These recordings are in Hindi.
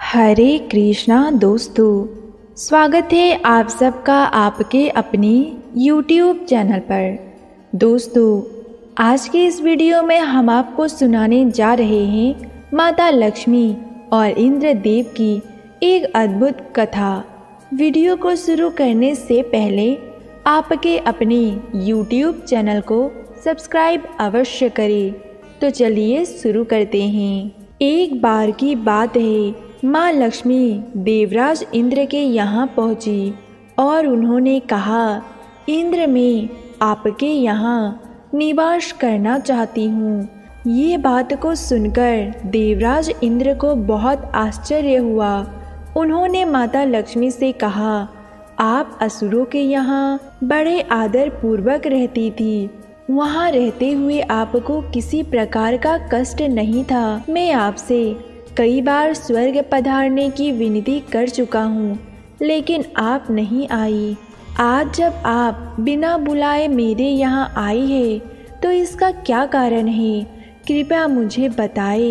हरे कृष्णा दोस्तों, स्वागत है आप सबका आपके अपने YouTube चैनल पर। दोस्तों, आज के इस वीडियो में हम आपको सुनाने जा रहे हैं माता लक्ष्मी और इंद्रदेव की एक अद्भुत कथा। वीडियो को शुरू करने से पहले आपके अपने YouTube चैनल को सब्सक्राइब अवश्य करें। तो चलिए शुरू करते हैं। एक बार की बात है, माँ लक्ष्मी देवराज इंद्र के यहाँ पहुँची और उन्होंने कहा, इंद्र मैं आपके यहाँ निवास करना चाहती हूँ। ये बात को सुनकर देवराज इंद्र को बहुत आश्चर्य हुआ। उन्होंने माता लक्ष्मी से कहा, आप असुरों के यहाँ बड़े आदर पूर्वक रहती थी। वहाँ रहते हुए आपको किसी प्रकार का कष्ट नहीं था। मैं आपसे कई बार स्वर्ग पधारने की विनती कर चुका हूँ, लेकिन आप नहीं आई। आज जब आप बिना बुलाए मेरे यहाँ आई है, तो इसका क्या कारण है? कृपया मुझे बताए।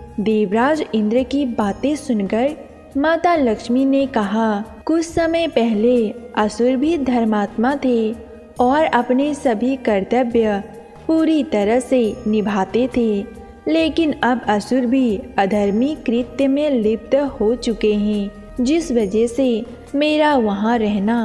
देवराज इंद्र की बातें सुनकर माता लक्ष्मी ने कहा, कुछ समय पहले असुर भी धर्मात्मा थे और अपने सभी कर्तव्य पूरी तरह से निभाते थे, लेकिन अब असुर भी अधर्मी कृत्य में लिप्त हो चुके हैं, जिस वजह से मेरा वहाँ रहना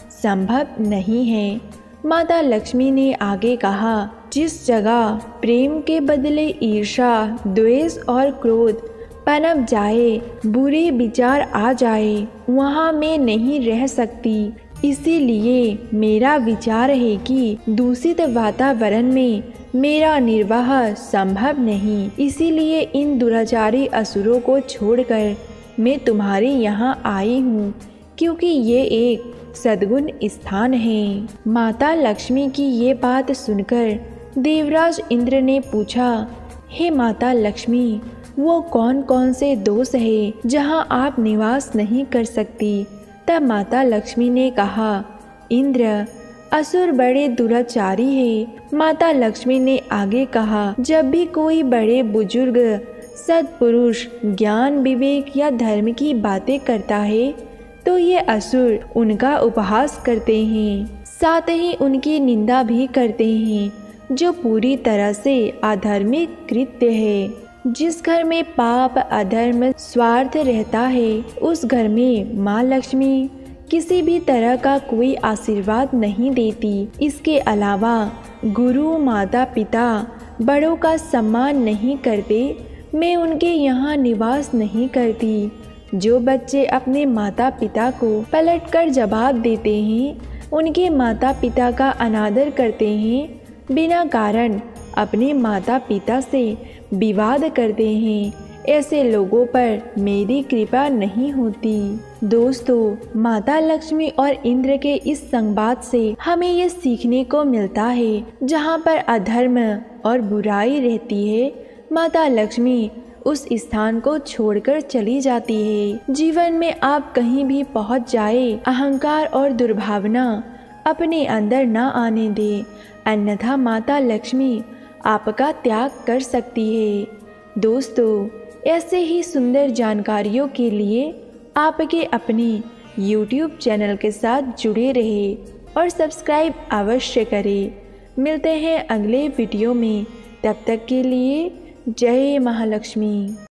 संभव नहीं है। माता लक्ष्मी ने आगे कहा, जिस जगह प्रेम के बदले ईर्ष्या, द्वेष और क्रोध पनप जाए, बुरे विचार आ जाए, वहाँ मैं नहीं रह सकती। इसीलिए मेरा विचार है कि दूषित वातावरण में मेरा निर्वाह संभव नहीं। इसीलिए इन दुराचारी असुरों को छोड़कर मैं तुम्हारे यहाँ आई हूँ, क्योंकि ये एक सद्गुण स्थान है। माता लक्ष्मी की ये बात सुनकर देवराज इंद्र ने पूछा, हे माता लक्ष्मी, वो कौन कौन से दोष है जहाँ आप निवास नहीं कर सकती? तब माता लक्ष्मी ने कहा, इंद्र, असुर बड़े दुराचारी है। माता लक्ष्मी ने आगे कहा, जब भी कोई बड़े बुजुर्ग सत्पुरुष ज्ञान, विवेक या धर्म की बातें करता है, तो ये असुर उनका उपहास करते हैं, साथ ही उनकी निंदा भी करते हैं, जो पूरी तरह से आधार्मिक कृत्य है। जिस घर में पाप, अधर्म, स्वार्थ रहता है, उस घर में माँ लक्ष्मी किसी भी तरह का कोई आशीर्वाद नहीं देती। इसके अलावा गुरु, माता पिता, बड़ों का सम्मान नहीं करते। मैं उनके यहाँ निवास नहीं करती। जो बच्चे अपने माता पिता को पलटकर जवाब देते हैं, उनके माता पिता का अनादर करते हैं, बिना कारण अपने माता पिता से विवाद करते हैं, ऐसे लोगों पर मेरी कृपा नहीं होती। दोस्तों, माता लक्ष्मी और इंद्र के इस संवाद से हमें ये सीखने को मिलता है, जहाँ पर अधर्म और बुराई रहती है, माता लक्ष्मी उस स्थान को छोड़कर चली जाती है। जीवन में आप कहीं भी पहुँच जाए, अहंकार और दुर्भावना अपने अंदर न आने दे, अन्यथा माता लक्ष्मी आपका त्याग कर सकती है। दोस्तों, ऐसे ही सुंदर जानकारियों के लिए आपके अपने YouTube चैनल के साथ जुड़े रहे और सब्सक्राइब अवश्य करें। मिलते हैं अगले वीडियो में, तब तक के लिए जय महालक्ष्मी।